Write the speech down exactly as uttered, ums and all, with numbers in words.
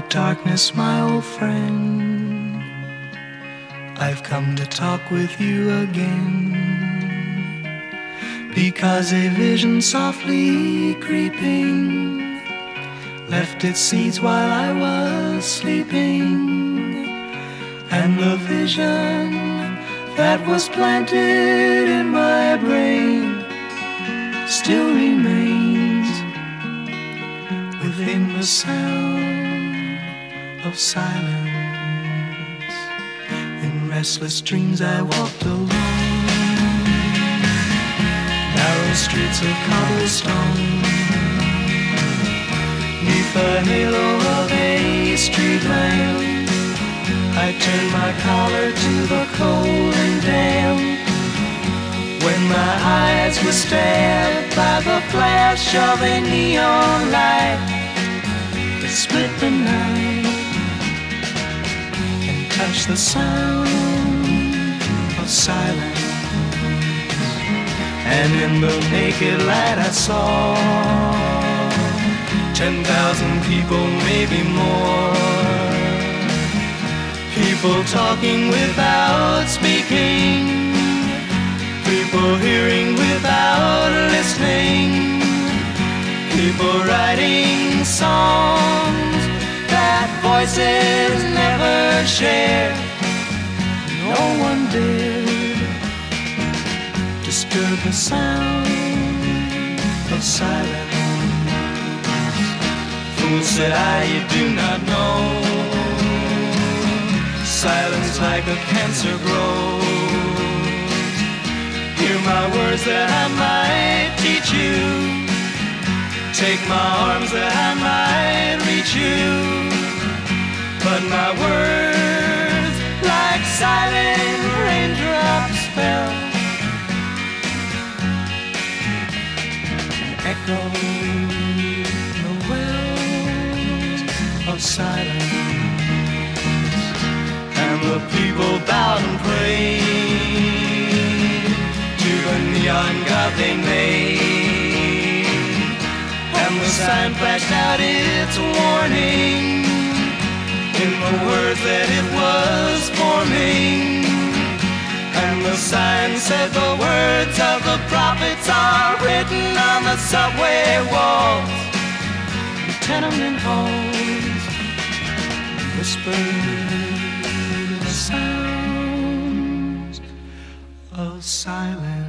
darkness, my old friend, I've come to talk with you again, because a vision softly creeping left its seeds while I was sleeping, and the vision that was planted in my brain still remains within the sound of silence. In restless dreams I walked alone, narrow streets of cobblestone, neath the halo of a street lamp. I turned my collar to the cold and damp, when my eyes were stabbed by the flash of a neon light that split the night and touched the sound of silence. And in the naked light I saw ten thousand people, maybe more, people talking without speaking, people hearing without listening, people writing songs that voices never share. No one dared disturb the sound of silence. Fool, said I, you do not know, silence like a cancer grows. Hear my words that I might teach you, take my arms that I might reach you, but my words like silent raindrops fell and echoed the wells of silence. And the people bowed and prayed to the neon god they made, and the sign flashed out its warning in the words that it was forming. And the sign said the words of the prophets are written on the subway walls, the tenement halls, whispered the sounds of silence.